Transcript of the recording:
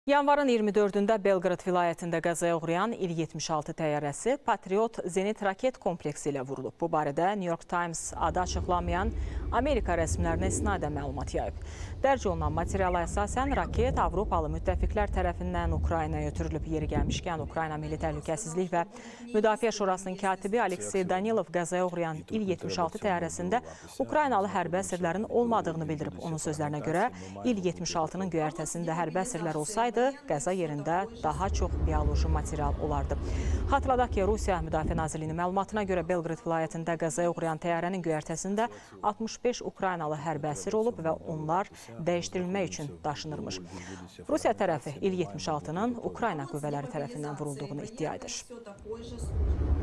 Yanvarın 24-də Belqrad vilayətində qəzaya uğrayan İl-76 təyyarəsi Patriot Zenit raket kompleksi ilə vurulub. Bu barədə New York Times adı açıqlamayan Amerika rəsmilərinə isnadən məlumat yayıb. Dərc olunan materiala əsasən raket Avropalı müttəfiqlər tərəfindən Ukraynaya ötürülüb. Yeri gəlmişkən Ukrayna Milli Təhlükəsizlik və Müdafiə Şurasının katibi Aleksey Danilov qəzaya uğrayan İl-76 təyyarəsində Ukraynalı hərbi əsirlərin olmadığını bildirib. Onun sözlərinə görə İl-76-nın göyərtəsində hərbi əsirlər olsaydı, qəza yerində daha çox bioloji material olardı. Xatırladaq ki, Rusiya Müdafiə Nazirliyinin məlumatına görə Belqrad vilayətində qəzaya uğrayan təyyarənin göyərtəsində 65 Ukraynalı hərbi əsir olub və onlar dəyişdirilmək üçün daşınırmış. Rusiya tərəfi İl-76-nın Ukrayna qüvvələri tərəfindən vurulduğunu iddia edir.